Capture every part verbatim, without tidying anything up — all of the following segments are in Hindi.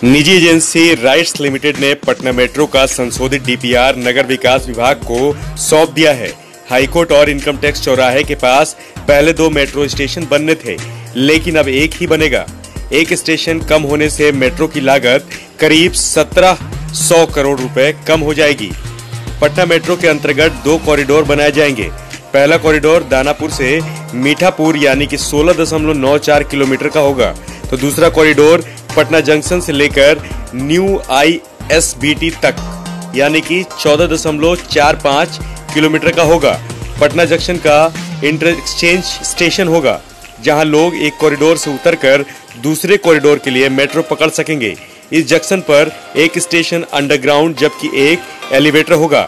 निजी एजेंसी राइट्स लिमिटेड ने पटना मेट्रो का संशोधित डीपीआर नगर विकास विभाग को सौंप दिया है। हाईकोर्ट और इनकम टैक्स चौराहे के पास पहले दो मेट्रो स्टेशन बनने थे, लेकिन अब एक ही बनेगा। एक स्टेशन कम होने से मेट्रो की लागत करीब सत्रह सौ करोड़ रुपए कम हो जाएगी। पटना मेट्रो के अंतर्गत दो कॉरिडोर बनाए जाएंगे। पहला कॉरिडोर दानापुर से मीठापुर यानी कि सोलह दशमलव नौ चार किलोमीटर का होगा, तो दूसरा कॉरिडोर पटना जंक्शन से लेकर new I S B T तक यानी कि चौदह दशमलव चार पाँच किलोमीटर का होगा। पटना जंक्शन का इंटर एक्सचेंज स्टेशन होगा, जहां लोग एक कॉरिडोर से उतरकर दूसरे कॉरिडोर के लिए मेट्रो पकड़ सकेंगे। इस जंक्शन पर एक स्टेशन अंडरग्राउंड जबकि एक एलिवेटर होगा।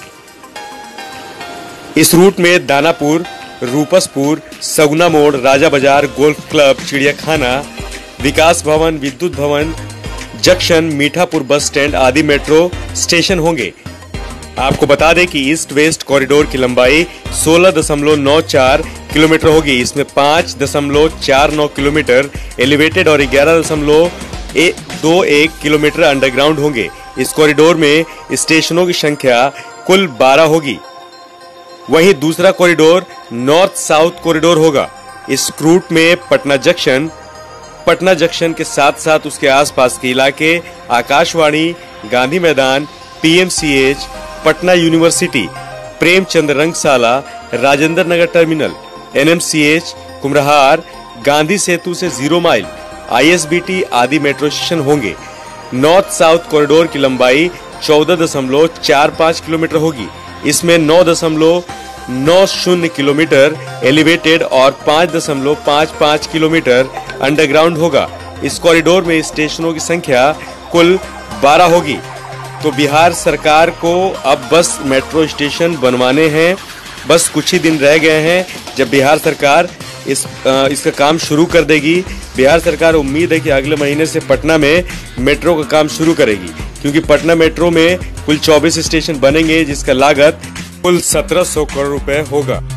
इस रूट में दानापुर, रूपसपुर, सगुना मोड़, राजा बाजार, गोल्फ क्लब, चिड़ियाखाना, विकास भवन, विद्युत भवन, जंक्शन, मीठापुर बस स्टैंड आदि मेट्रो स्टेशन होंगे। आपको बता दें कि ईस्ट वेस्ट कॉरिडोर की लंबाई सोलह दशमलव नौ चार किलोमीटर होगी। इसमें पाँच दशमलव चार नौ किलोमीटर एलिवेटेड और ग्यारह दशमलव दो एक किलोमीटर अंडरग्राउंड होंगे। इस कॉरिडोर में स्टेशनों की संख्या कुल बारह होगी। वहीं दूसरा कॉरिडोर नॉर्थ साउथ कॉरिडोर होगा। इस रूट में पटना जंक्शन पटना जंक्शन के साथ साथ उसके आसपास के इलाके, Akashvani, Gandhi Maidan, P M C H, Patna university, Premchand Rangshala, Rajendra Nagar terminal, N M C H, Kumhrar, Gandhi Setu से zero mile, I S B T आदि मेट्रो स्टेशन होंगे। नॉर्थ साउथ कॉरिडोर की लंबाई चौदह दशमलव चार पाँच किलोमीटर होगी। इसमें नौ दशमलव नौ शून्य किलोमीटर एलिवेटेड और पाँच दशमलव पाँच पाँच किलोमीटर अंडरग्राउंड होगा। इस कॉरिडोर में स्टेशनों की संख्या कुल बारह होगी। तो बिहार सरकार को अब बस मेट्रो स्टेशन बनवाने हैं, बस कुछ ही दिन रह गए हैं जब बिहार सरकार इस आ, इसका काम शुरू कर देगी। बिहार सरकार उम्मीद है कि अगले महीने से पटना में मेट्रो का काम शुरू करेगी, क्योंकि पटना मेट्रो में कुल चौबीस स्टेशन बनेंगे, जिसका लागत कुल सत्रह सौ करोड़ रुपए होगा।